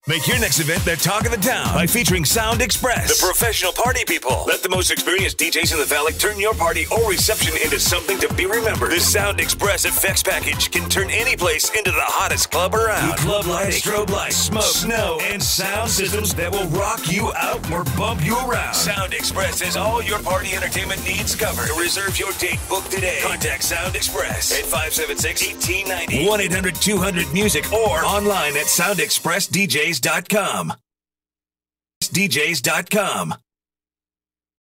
Make your next event the talk of the town by featuring Sound Express, the professional party people. Let the most experienced DJs in the Valley turn your party or reception into something to be remembered. The Sound Express effects package can turn any place into the hottest club around. With club lights, strobe lights, smoke, snow, and sound systems that will rock you out or bump you around. Sound Express has all your party entertainment needs covered. To reserve your date, book today. Contact Sound Express at 576-1890, 1-800-200-MUSIC, or online at soundexpressdjs.com. DJs.com.